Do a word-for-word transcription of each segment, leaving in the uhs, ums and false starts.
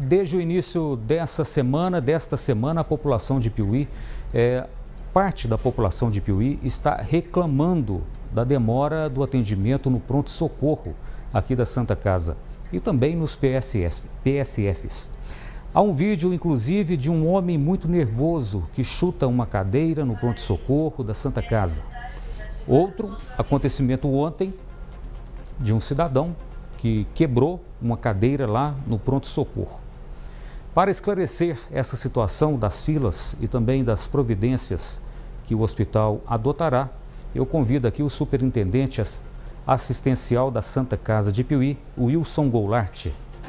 desde o início dessa semana, desta semana, a população de Piuí, é, parte da população de Piuí está reclamando da demora do atendimento no pronto-socorro aqui da Santa Casa e também nos P S Fs. Há um vídeo, inclusive, de um homem muito nervoso que chuta uma cadeira no pronto-socorro da Santa Casa. Outro acontecimento ontem de um cidadão que quebrou uma cadeira lá no pronto-socorro. Para esclarecer essa situação das filas e também das providências que o hospital adotará, eu convido aqui o superintendente assistencial da Santa Casa de Piuí, Wilson Goulart.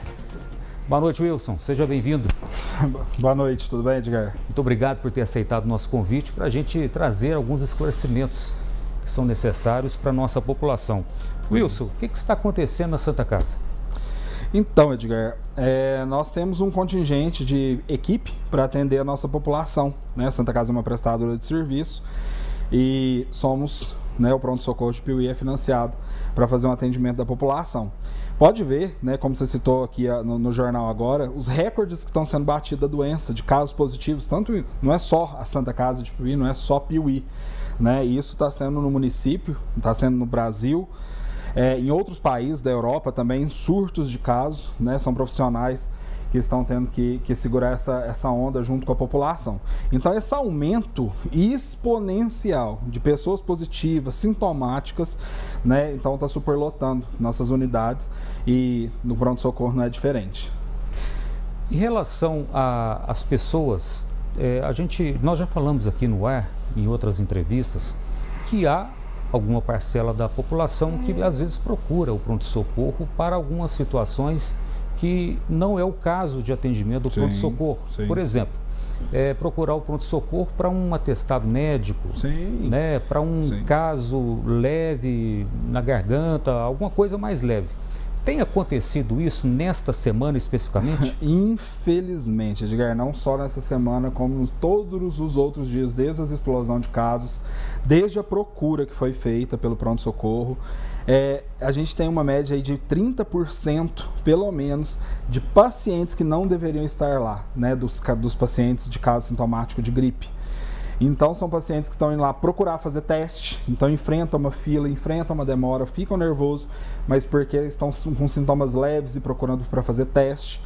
Boa noite, Wilson. Seja bem-vindo. Boa noite, tudo bem, Edgar? Muito obrigado por ter aceitado o nosso convite para a gente trazer alguns esclarecimentos que são necessários para a nossa população. Sim. Wilson, o que, que está acontecendo na Santa Casa? Então, Edgar, é, nós temos um contingente de equipe para atender a nossa população, né? A Santa Casa é uma prestadora de serviço e somos, né, o pronto-socorro de Piuí é financiado para fazer um atendimento da população. Pode ver, né, como você citou aqui no, no jornal agora, os recordes que estão sendo batidos da doença, de casos positivos, tanto não é só a Santa Casa de Piuí, não é só Piuí, né? Isso está sendo no município, está sendo no Brasil. É, em outros países da Europa também, surtos de casos, né? São profissionais que estão tendo que, que segurar essa, essa onda junto com a população. Então, esse aumento exponencial de pessoas positivas, sintomáticas, né? Então está superlotando nossas unidades e no pronto-socorro não é diferente. Em relação às pessoas, é, a gente, nós já falamos aqui no ar, em outras entrevistas, que há alguma parcela da população que às vezes procura o pronto-socorro para algumas situações que não é o caso de atendimento do pronto-socorro. Por exemplo, é, procurar o pronto-socorro para um atestado médico, né, para um sim. caso leve na garganta, alguma coisa mais leve. Tem acontecido isso nesta semana especificamente? Infelizmente, Edgar, não só nessa semana, como todos os outros dias, desde a explosão de casos, desde a procura que foi feita pelo pronto-socorro, é, a gente tem uma média aí de trinta por cento, pelo menos, de pacientes que não deveriam estar lá, né, dos, dos pacientes de caso sintomático de gripe. Então, são pacientes que estão indo lá procurar fazer teste, então enfrentam uma fila, enfrentam uma demora, ficam nervosos, mas porque estão com sintomas leves e procurando para fazer teste.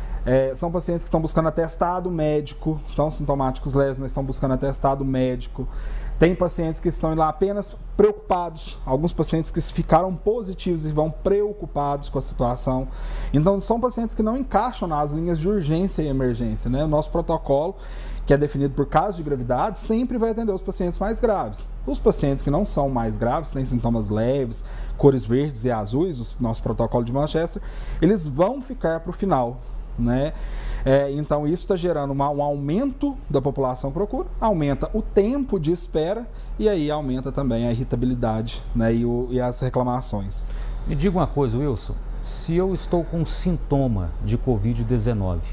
É, são pacientes que estão buscando atestado médico, estão sintomáticos leves, mas estão buscando atestado médico. Tem pacientes que estão lá apenas preocupados, alguns pacientes que ficaram positivos e vão preocupados com a situação. Então, são pacientes que não encaixam nas linhas de urgência e emergência, né? O nosso protocolo, que é definido por caso de gravidade, sempre vai atender os pacientes mais graves. Os pacientes que não são mais graves, têm sintomas leves, cores verdes e azuis, o nosso protocolo de Manchester, eles vão ficar para o final, né? É, então isso está gerando uma, um aumento da população procura, aumenta o tempo de espera e aí aumenta também a irritabilidade, né, e, o, e as reclamações. Me diga uma coisa, Wilson, se eu estou com sintoma de covid dezenove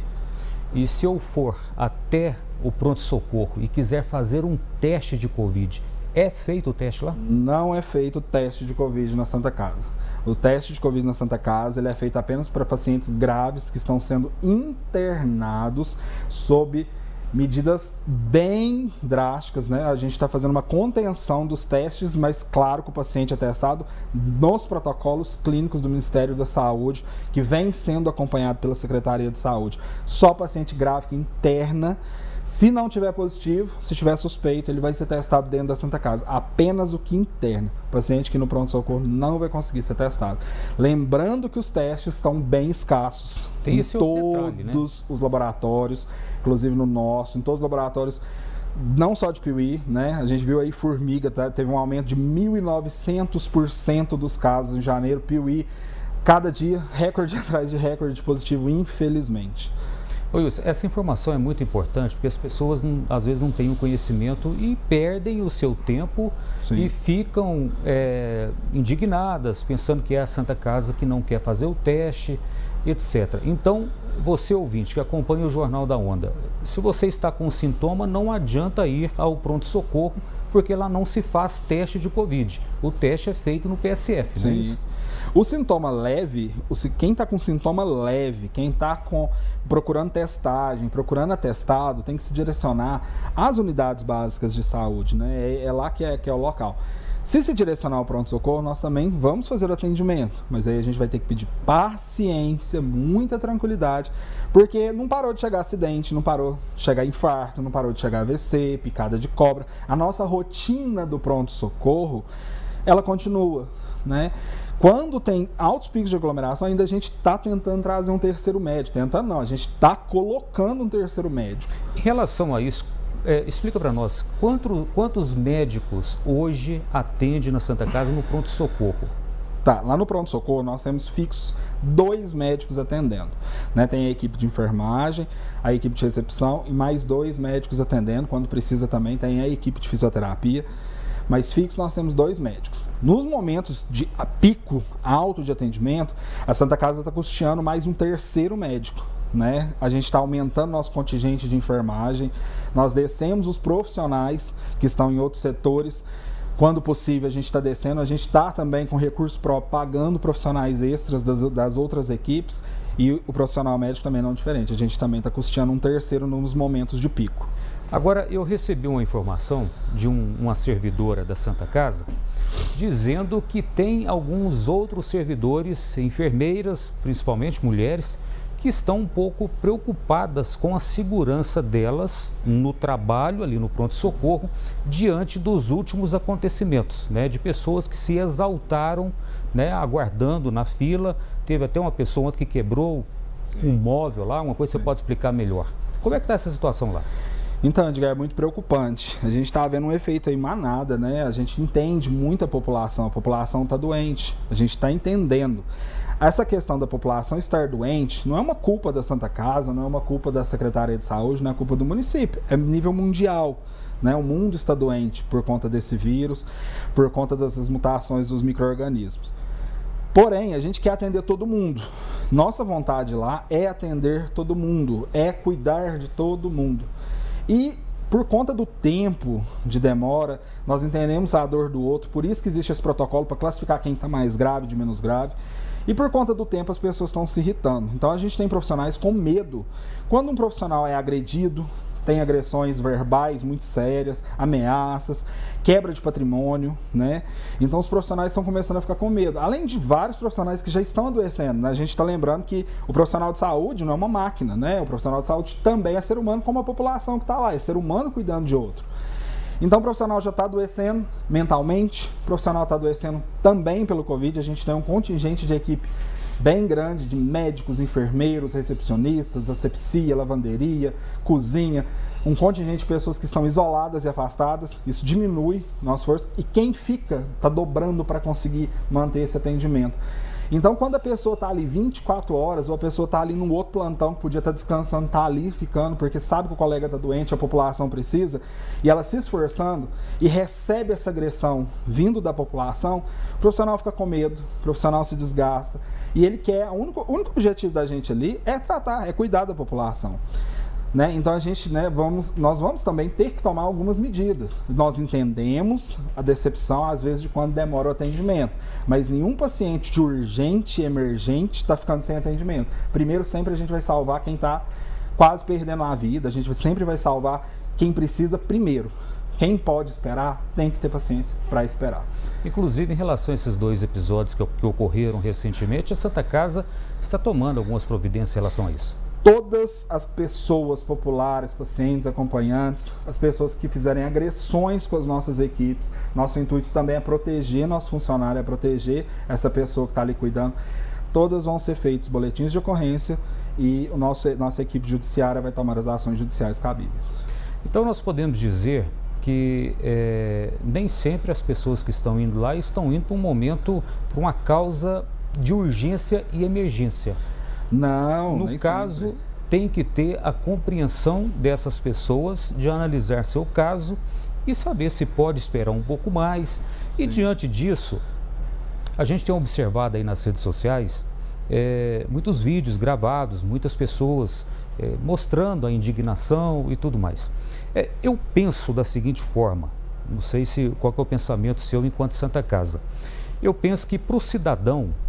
e se eu for até o pronto-socorro e quiser fazer um teste de Covid, é feito o teste lá? Não é feito o teste de Covid na Santa Casa. O teste de Covid na Santa Casa ele é feito apenas para pacientes graves que estão sendo internados sob medidas bem drásticas, né? A gente está fazendo uma contenção dos testes, mas claro que o paciente é testado nos protocolos clínicos do Ministério da Saúde, que vem sendo acompanhado pela Secretaria de Saúde. Só paciente grave que interna. Se não tiver positivo, se tiver suspeito, ele vai ser testado dentro da Santa Casa. Apenas o que interna. O paciente que no pronto-socorro não vai conseguir ser testado. Lembrando que os testes estão bem escassos. Tem em esse todos detalhe, né? os laboratórios, inclusive no nosso, em todos os laboratórios, não só de Piuí, né? A gente viu aí Formiga, tá? Teve um aumento de mil e novecentos por cento dos casos em janeiro. Piuí, cada dia, recorde atrás de recorde de positivo, infelizmente. Oi, Wilson, essa informação é muito importante porque as pessoas não, às vezes não têm o conhecimento e perdem o seu tempo Sim. e ficam é, indignadas, pensando que é a Santa Casa que não quer fazer o teste, etcétera. Então, você ouvinte que acompanha o Jornal da Onda, se você está com sintoma, não adianta ir ao pronto-socorro, porque lá não se faz teste de Covid. O teste é feito no P S F, não é isso? O sintoma leve, quem está com sintoma leve, quem está com, procurando testagem, procurando atestado, tem que se direcionar às unidades básicas de saúde, né? É, é lá que é, que é o local. Se se direcionar ao pronto-socorro, nós também vamos fazer o atendimento, mas aí a gente vai ter que pedir paciência, muita tranquilidade, porque não parou de chegar acidente, não parou de chegar infarto, não parou de chegar A V C, picada de cobra. A nossa rotina do pronto-socorro, ela continua, né? Quando tem altos picos de aglomeração, ainda a gente está tentando trazer um terceiro médico. Tentando não, a gente está colocando um terceiro médico. Em relação a isso, é, explica para nós, quanto, quantos médicos hoje atende na Santa Casa no pronto-socorro? Tá, lá no pronto-socorro nós temos fixos dois médicos atendendo, né? Tem a equipe de enfermagem, a equipe de recepção e mais dois médicos atendendo. Quando precisa também tem a equipe de fisioterapia. Mas fixo nós temos dois médicos. Nos momentos de pico alto de atendimento, a Santa Casa está custeando mais um terceiro médico, né? A gente está aumentando nosso contingente de enfermagem, nós descemos os profissionais que estão em outros setores. Quando possível, a gente está descendo, a gente está também com recurso próprio, pagando profissionais extras das, das outras equipes, e o profissional médico também não é diferente. A gente também está custeando um terceiro nos momentos de pico. Agora, eu recebi uma informação de um, uma servidora da Santa Casa dizendo que tem alguns outros servidores, enfermeiras, principalmente mulheres, que estão um pouco preocupadas com a segurança delas no trabalho, ali no pronto-socorro, diante dos últimos acontecimentos, né, de pessoas que se exaltaram, né, aguardando na fila. Teve até uma pessoa que quebrou um móvel lá, uma coisa que você pode explicar melhor. Como é que está essa situação lá? Então, Edgar, é muito preocupante. A gente está vendo um efeito aí manada, né? A gente entende muito a população, a população está doente, a gente está entendendo. Essa questão da população estar doente não é uma culpa da Santa Casa, não é uma culpa da Secretaria de Saúde, não é culpa do município, é nível mundial, né? O mundo está doente por conta desse vírus, por conta dessas mutações dos micro-organismos. Porém, a gente quer atender todo mundo. Nossa vontade lá é atender todo mundo, é cuidar de todo mundo. E por conta do tempo de demora, nós entendemos a dor do outro, por isso que existe esse protocolo para classificar quem está mais grave de menos grave. E por conta do tempo as pessoas estão se irritando. Então a gente tem profissionais com medo. Quando um profissional é agredido, tem agressões verbais muito sérias, ameaças, quebra de patrimônio, né? Então os profissionais estão começando a ficar com medo. Além de vários profissionais que já estão adoecendo, né? A gente está lembrando que o profissional de saúde não é uma máquina, né? O profissional de saúde também é ser humano como a população que está lá, é ser humano cuidando de outro. Então o profissional já está adoecendo mentalmente, o profissional está adoecendo também pelo Covid. A gente tem um contingente de equipe bem grande de médicos, enfermeiros, recepcionistas, asepsia, lavanderia, cozinha, um contingente de pessoas que estão isoladas e afastadas. Isso diminui nossa força e quem fica está dobrando para conseguir manter esse atendimento. Então, quando a pessoa está ali vinte e quatro horas, ou a pessoa está ali num outro plantão que podia estar descansando, está ali ficando, porque sabe que o colega está doente, a população precisa, e ela se esforçando e recebe essa agressão vindo da população, o profissional fica com medo, o profissional se desgasta, e ele quer, o único, o único objetivo da gente ali é tratar, é cuidar da população. Né? Então a gente, né, vamos, nós vamos também ter que tomar algumas medidas. Nós entendemos a decepção às vezes de quando demora o atendimento, mas nenhum paciente de urgente, emergente está ficando sem atendimento. Primeiro sempre a gente vai salvar quem está quase perdendo a vida, a gente sempre vai salvar quem precisa primeiro. Quem pode esperar tem que ter paciência para esperar. Inclusive, em relação a esses dois episódios que, que ocorreram recentemente, a Santa Casa está tomando algumas providências em relação a isso. Todas as pessoas populares, pacientes, acompanhantes, as pessoas que fizerem agressões com as nossas equipes, nosso intuito também é proteger nosso funcionário, é proteger essa pessoa que está ali cuidando. Todas vão ser feitos boletins de ocorrência e o nosso, nossa equipe judiciária vai tomar as ações judiciais cabíveis. Então nós podemos dizer que é, nem sempre as pessoas que estão indo lá estão indo para um momento, para uma causa de urgência e emergência. Não, no caso, sempre. Tem que ter a compreensão dessas pessoas de analisar seu caso e saber se pode esperar um pouco mais. Sim. E diante disso, a gente tem observado aí nas redes sociais é, muitos vídeos gravados, muitas pessoas é, mostrando a indignação e tudo mais. É, eu penso da seguinte forma, não sei se, qual que é o pensamento seu enquanto Santa Casa. Eu penso que para o cidadão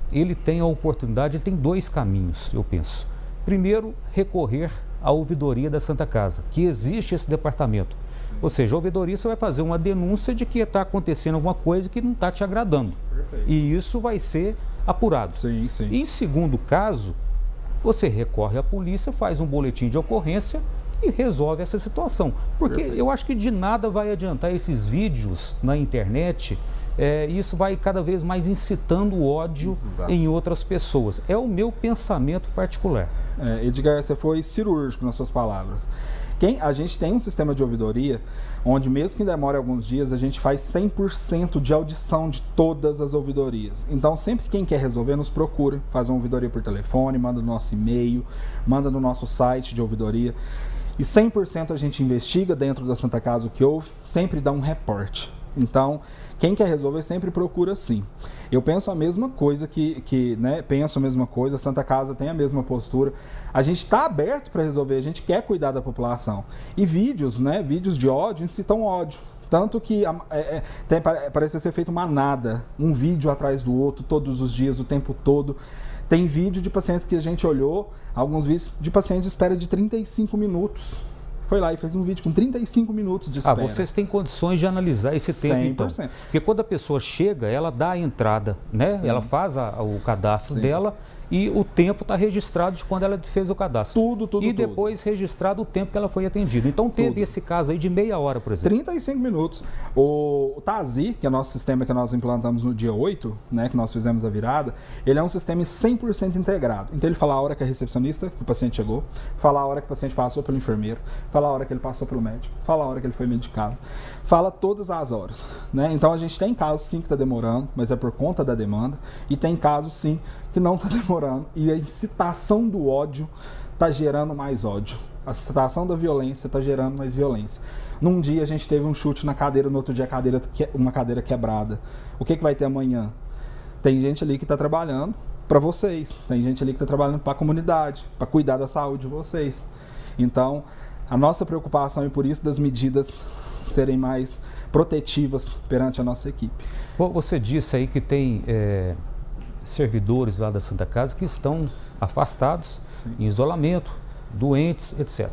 ele tem a oportunidade, ele tem dois caminhos, eu penso. Primeiro, recorrer à ouvidoria da Santa Casa, que existe esse departamento. Ou seja, a ouvidoria você vai fazer uma denúncia de que está acontecendo alguma coisa que não está te agradando. Perfeito. E isso vai ser apurado. Sim, sim. Em segundo caso, você recorre à polícia, faz um boletim de ocorrência e resolve essa situação. Porque Perfeito. Eu acho que de nada vai adiantar esses vídeos na internet, é, isso vai cada vez mais incitando ódio Exato. Em outras pessoas. É o meu pensamento particular. É, Edgar, você foi cirúrgico nas suas palavras. Quem, a gente tem um sistema de ouvidoria, onde mesmo que demore alguns dias, a gente faz cem por cento de audição de todas as ouvidorias. Então, sempre quem quer resolver, nos procura, faz uma ouvidoria por telefone, manda no nosso e-mail, manda no nosso site de ouvidoria. E cem por cento a gente investiga dentro da Santa Casa o que houve, sempre dá um reporte. Então, quem quer resolver sempre procura sim. Eu penso a mesma coisa que, que né, penso a mesma coisa, a Santa Casa tem a mesma postura. A gente está aberto para resolver, a gente quer cuidar da população. E vídeos, né, vídeos de ódio incitam ódio. Tanto que é, é, tem, parece ser feito manada, um vídeo atrás do outro, todos os dias, o tempo todo. Tem vídeo de pacientes que a gente olhou, alguns vídeos de pacientes de espera de trinta e cinco minutos. Foi lá e fez um vídeo com trinta e cinco minutos de espera. Ah, vocês têm condições de analisar esse tempo, cem por cento. Então. Porque quando a pessoa chega, ela dá a entrada, né? Sim. Ela faz a, o cadastro Sim. dela e o tempo está registrado de quando ela fez o cadastro. Tudo, tudo, E depois tudo. registrado o tempo que ela foi atendida. Então teve tudo. Esse caso aí de meia hora, por exemplo. trinta e cinco minutos. O, o Tazi, que é o nosso sistema que nós implantamos no dia oito, né, que nós fizemos a virada, ele é um sistema cem por cento integrado. Então ele fala a hora que a recepcionista, que o paciente chegou, fala a hora que o paciente passou pelo enfermeiro, fala a hora que ele passou pelo médico, fala a hora que ele foi medicado, fala todas as horas. Né? Então a gente tem casos sim que está demorando, mas é por conta da demanda, e tem casos sim que não está demorando, e a incitação do ódio está gerando mais ódio. A incitação da violência está gerando mais violência. Num dia a gente teve um chute na cadeira, no outro dia a cadeira, uma cadeira quebrada. O que, que vai ter amanhã? Tem gente ali que está trabalhando para vocês, tem gente ali que está trabalhando para a comunidade, para cuidar da saúde de vocês. Então, a nossa preocupação, e por isso das medidas serem mais protetivas perante a nossa equipe. Você disse aí que tem é, servidores lá da Santa Casa que estão afastados, Sim. em isolamento, doentes, etcétera.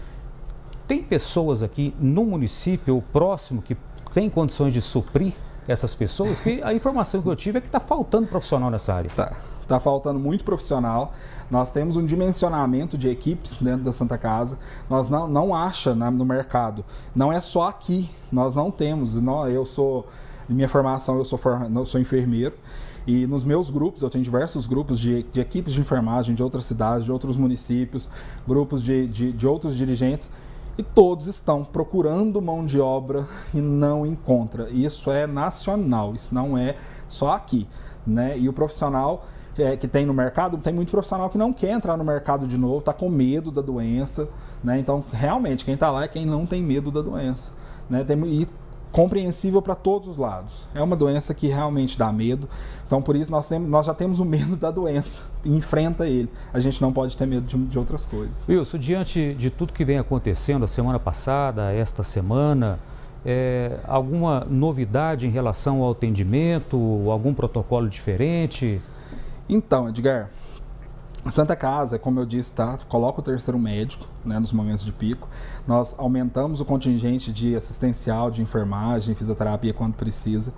Tem pessoas aqui no município ou próximo que tem condições de suprir essas pessoas? Que a informação que eu tive é que está faltando profissional nessa área. Tá, tá faltando muito profissional. Nós temos um dimensionamento de equipes dentro da Santa Casa. Nós não, não acha né, no mercado. Não é só aqui. Nós não temos. Não, eu sou, em minha formação, eu sou, eu sou enfermeiro. E nos meus grupos, eu tenho diversos grupos de, de equipes de enfermagem de outras cidades, de outros municípios, grupos de, de, de outros dirigentes, e todos estão procurando mão de obra e não encontra. Isso é nacional, isso não é só aqui. Né? E o profissional é, que tem no mercado, tem muito profissional que não quer entrar no mercado de novo, está com medo da doença. Né? Então, realmente, quem está lá é quem não tem medo da doença. Né? Tem, e, compreensível para todos os lados. É uma doença que realmente dá medo. Então, por isso, nós, temos, nós já temos o medo da doença e enfrenta ele. A gente não pode ter medo de, de outras coisas. Wilson, diante de tudo que vem acontecendo a semana passada, esta semana, é, alguma novidade em relação ao atendimento, algum protocolo diferente? Então, Edgar, a Santa Casa, como eu disse, tá, coloca o terceiro médico, né, nos momentos de pico. Nós aumentamos o contingente de assistencial, de enfermagem, fisioterapia quando precisa.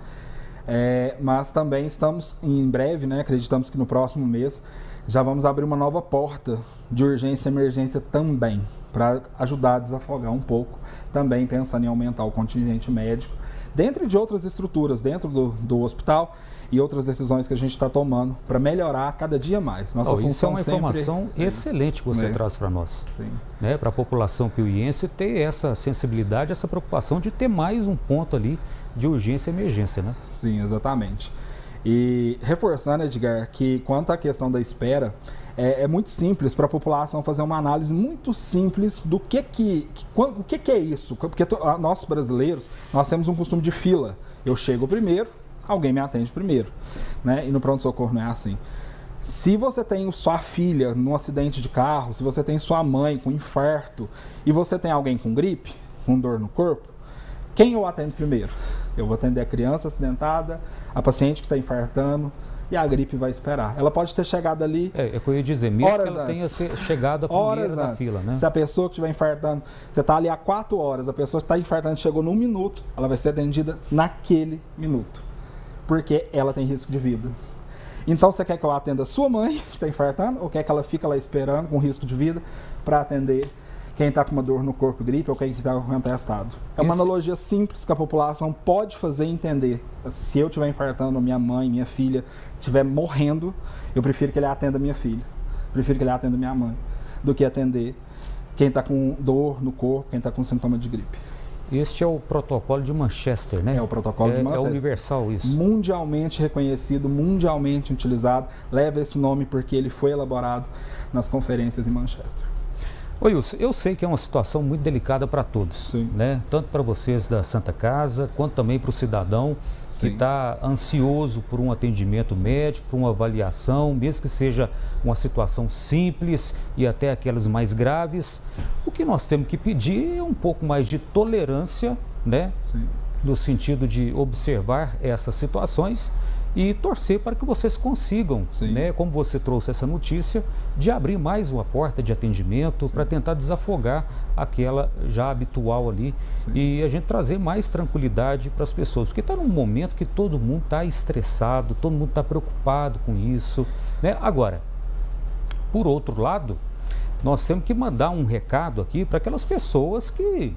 É, mas também estamos em breve, né, acreditamos que no próximo mês, já vamos abrir uma nova porta de urgência e emergência também, para ajudar a desafogar um pouco, também pensando em aumentar o contingente médico, dentro de outras estruturas, dentro do, do hospital, e outras decisões que a gente está tomando para melhorar cada dia mais. Nossa oh, função isso é uma informação sempre... excelente que você é. traz para nós. Né? Para a população piuiense ter essa sensibilidade, essa preocupação de ter mais um ponto ali de urgência e emergência, né? Sim, exatamente. E reforçando, Edgar, que quanto à questão da espera, é, é muito simples para a população fazer uma análise muito simples do que que, que, o que, que é isso. Porque to, nós brasileiros, nós temos um costume de fila. Eu chego primeiro, alguém me atende primeiro, né? E no pronto-socorro não é assim. Se você tem sua filha num acidente de carro, se você tem sua mãe com infarto e você tem alguém com gripe, com dor no corpo, quem eu atendo primeiro? Eu vou atender a criança acidentada, a paciente que está infartando e a gripe vai esperar. Ela pode ter chegado ali... É, é o que eu ia dizer, mesmo que ela antes. tenha chegado a primeira horas da antes. fila, né? Se a pessoa que estiver infartando, você está ali há quatro horas, a pessoa que está infartando chegou num minuto, ela vai ser atendida naquele minuto, porque ela tem risco de vida. Então, você quer que eu atenda a sua mãe, que está infartando, ou quer que ela fique lá esperando com risco de vida para atender quem está com uma dor no corpo, gripe, ou quem está com um atestado? É uma Isso. analogia simples que a população pode fazer e entender. Se eu estiver infartando, minha mãe, minha filha estiver morrendo, eu prefiro que ele atenda minha filha, prefiro que ele atenda minha mãe, do que atender quem está com dor no corpo, quem está com sintoma de gripe. Este é o protocolo de Manchester, né? É o protocolo é, de Manchester. É universal isso. Mundialmente reconhecido, mundialmente utilizado. Leva esse nome porque ele foi elaborado nas conferências em Manchester. Oi, Wilson, eu sei que é uma situação muito delicada para todos, Sim. né? Tanto para vocês da Santa Casa, quanto também para o cidadão Sim. que está ansioso por um atendimento Sim. médico, por uma avaliação, mesmo que seja uma situação simples e até aquelas mais graves. O que nós temos que pedir é um pouco mais de tolerância, né? Sim. No sentido de observar essas situações e torcer para que vocês consigam, né, como você trouxe essa notícia, de abrir mais uma porta de atendimento para tentar desafogar aquela já habitual ali. Sim. E a gente trazer mais tranquilidade para as pessoas, porque está num momento que todo mundo está estressado, todo mundo está preocupado com isso, né? Agora, por outro lado, nós temos que mandar um recado aqui para aquelas pessoas que,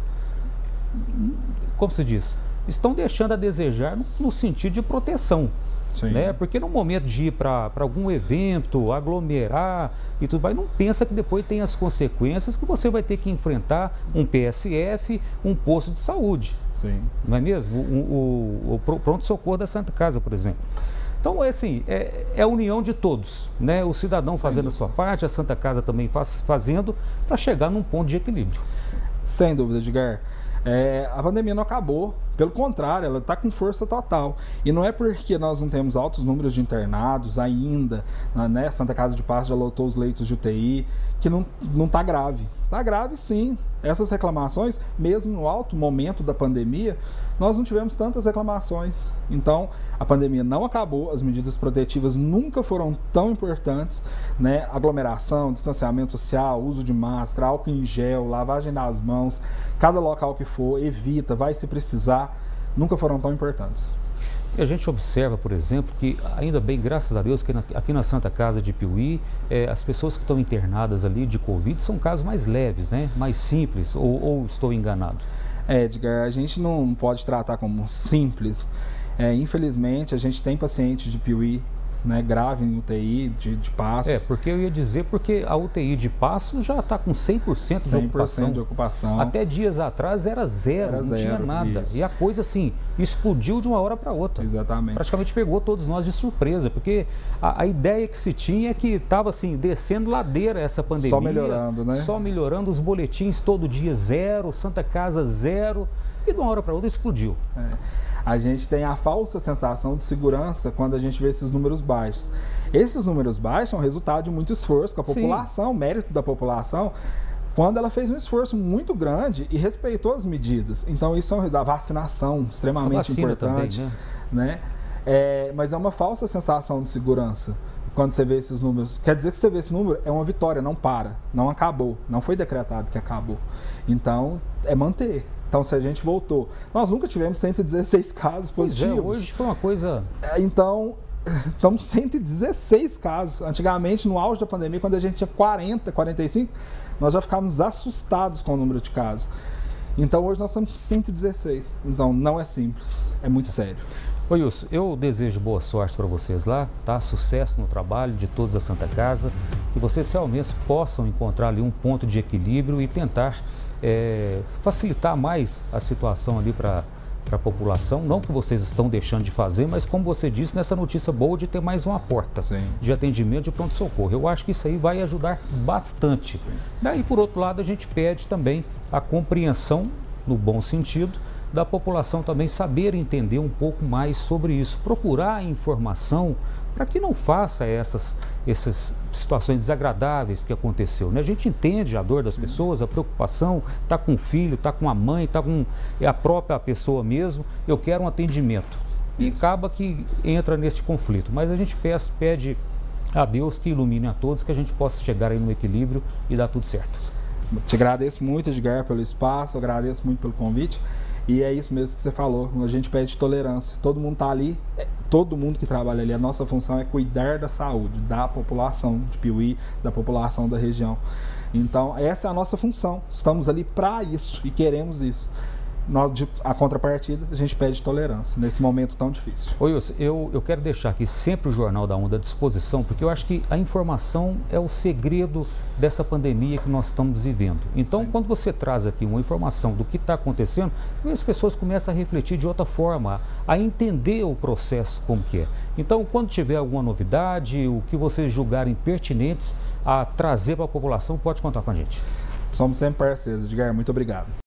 como se diz, estão deixando a desejar no, no sentido de proteção. Sim. Né? Porque no momento de ir para algum evento, aglomerar e tudo mais, não pensa que depois tem as consequências que você vai ter que enfrentar um P S F, um posto de saúde. Sim. Não é mesmo? O, o, o pronto-socorro da Santa Casa, por exemplo. Então, é assim, é, é a união de todos, né? O cidadão Sem fazendo dúvida. a sua parte, a Santa Casa também faz, fazendo, para chegar num ponto de equilíbrio. Sem dúvida, Edgar. É, a pandemia não acabou, pelo contrário, ela está com força total. E não é porque nós não temos altos números de internados ainda, né? Santa Casa de Paz já lotou os leitos de U T I, que não está grave. Está grave sim. Essas reclamações, mesmo no alto momento da pandemia, nós não tivemos tantas reclamações. Então, a pandemia não acabou, as medidas protetivas nunca foram tão importantes, né? Aglomeração, distanciamento social, uso de máscara, álcool em gel, lavagem das mãos, cada local que for, evita, vai se precisar, nunca foram tão importantes. E a gente observa, por exemplo, que ainda bem, graças a Deus, que na, aqui na Santa Casa de Piuí, é, as pessoas que estão internadas ali de Covid são casos mais leves, né? Mais simples, ou, ou estou enganado? É, Edgar, a gente não pode tratar como simples. É, infelizmente, a gente tem paciente de Piuí, né, grave em U T I de, de Passos. É, porque eu ia dizer, porque a U T I de Passos já está com cem por cento de ocupação. de ocupação. Até dias atrás era zero, era não zero, tinha nada. Isso. E a coisa assim, explodiu de uma hora para outra. Exatamente. Praticamente pegou todos nós de surpresa, porque a, a ideia que se tinha é que estava assim, descendo ladeira essa pandemia. Só melhorando, né? Só melhorando, os boletins todo dia zero, Santa Casa zero, e de uma hora para outra explodiu. É. A gente tem a falsa sensação de segurança quando a gente vê esses números baixos. Esses números baixos são resultado de muito esforço com a população, Sim. mérito da população, quando ela fez um esforço muito grande e respeitou as medidas. Então, isso é da vacinação, extremamente importante. Também, né? Né? É, mas é uma falsa sensação de segurança quando você vê esses números. Quer dizer que você vê esse número, é uma vitória, não para, não acabou, não foi decretado que acabou. Então, é manter. Então, se a gente voltou, nós nunca tivemos cento e dezesseis casos positivos. É, hoje foi uma coisa... Então, estamos cento e dezesseis casos. Antigamente, no auge da pandemia, quando a gente tinha quarenta, quarenta e cinco, nós já ficávamos assustados com o número de casos. Então, hoje nós estamos cento e dezesseis. Então, não é simples, é muito sério. Ô Wilson, eu desejo boa sorte para vocês lá, tá? Sucesso no trabalho de todos da Santa Casa, que vocês realmente possam encontrar ali um ponto de equilíbrio e tentar é, facilitar mais a situação ali para a população, não que vocês estão deixando de fazer, mas como você disse, nessa notícia boa de ter mais uma porta Sim. de atendimento de pronto-socorro. Eu acho que isso aí vai ajudar bastante. Sim. Daí, por outro lado, a gente pede também a compreensão, no bom sentido, da população também saber entender um pouco mais sobre isso, procurar informação para que não faça essas, essas situações desagradáveis que aconteceu. Né? A gente entende a dor das pessoas, a preocupação, está com o filho, está com a mãe, está com a própria pessoa mesmo, eu quero um atendimento. e Isso. acaba que entra nesse conflito. Mas a gente pede, pede a Deus que ilumine a todos, que a gente possa chegar aí no equilíbrio e dar tudo certo. Te agradeço muito, Edgar, pelo espaço, agradeço muito pelo convite. E é isso mesmo que você falou, a gente pede tolerância. Todo mundo está ali, todo mundo que trabalha ali, a nossa função é cuidar da saúde da população de Piuí, da população da região. Então, essa é a nossa função. Estamos ali para isso e queremos isso. Nós, de, a contrapartida, a gente pede tolerância nesse momento tão difícil. Oi, eu, eu quero deixar aqui sempre o Jornal da Onda à disposição, porque eu acho que a informação é o segredo dessa pandemia que nós estamos vivendo. Então, Sim. quando você traz aqui uma informação do que está acontecendo, as pessoas começam a refletir de outra forma, a entender o processo como que é. Então, quando tiver alguma novidade, o que vocês julgarem pertinentes a trazer para a população, pode contar com a gente. Somos sempre parceiros, Edgar. Muito obrigado.